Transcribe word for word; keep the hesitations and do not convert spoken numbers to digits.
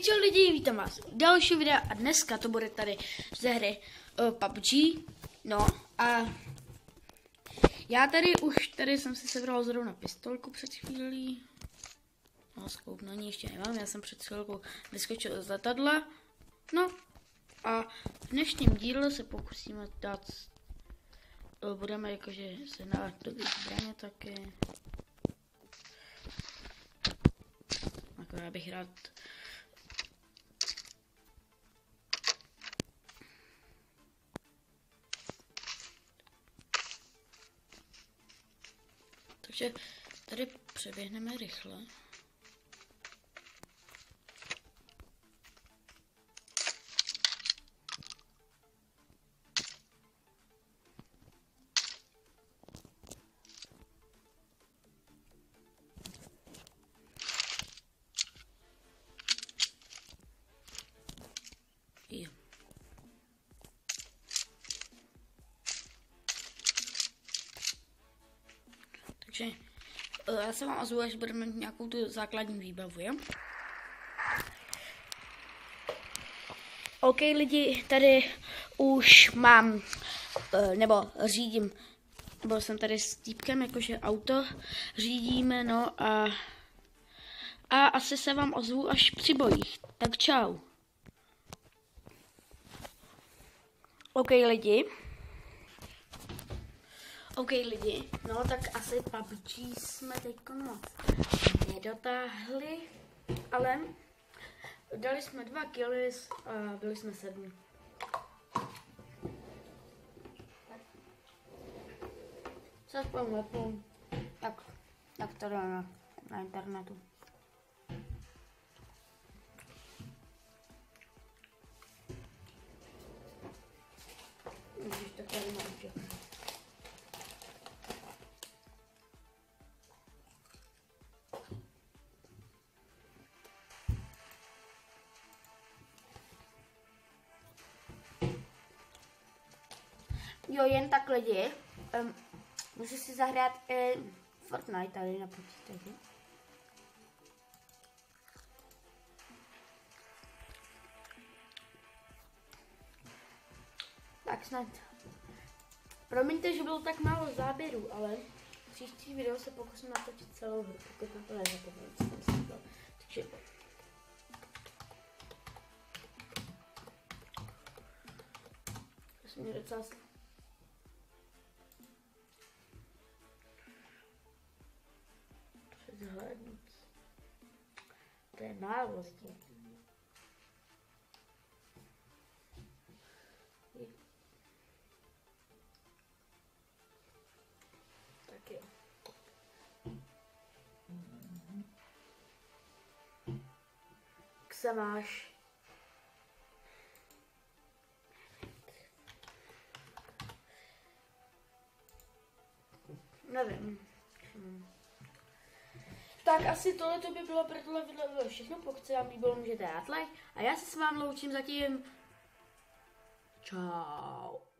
Tak čau lidi, vítám vás u dalšího videa a dneska to bude tady ze hry uh, P U B G. No a já tady už tady jsem si sebral zrovna pistolku před chvílí. No skoup na ní ještě nemám, já jsem před chvílkou vyskočil z letadla. No a v dnešním díle se pokusíme dát, budeme jakože se dát do zbraně taky. Akorát bych rád takže tady přeběhneme rychle. Jo. Takže já se vám ozvu, až budeme mít nějakou tu základní výbavu, jo? OK lidi, tady už mám, nebo řídím, byl jsem tady s týpkem, jakože auto řídíme, no a, a asi se vám ozvu až při bojích, tak čau. OK lidi. OK lidi, no tak asi P U B G jsme teď moc nedotáhli, ale dali jsme dva killy a byli jsme sedmi. Co aspoň lepou, tak, tak to dá na, na internetu. Když to tady mám všechno. Jo, jen tak lidi, um, můžu si zahrát i Fortnite tady na počítači. Tak snad. Promiňte, že bylo tak málo záběrů, ale příští video se pokusím natočit celou hru, pokud na to nezapomenu. Takže to se mě docela zhlédnout. To je málo zdí. Tak jo. Jak se máš? Nevím. Hmm. Tak asi tohle to by bylo pro tohle video všechno, pokud se vám líbilo, můžete dát like a já se s vámi loučím zatím. Čau.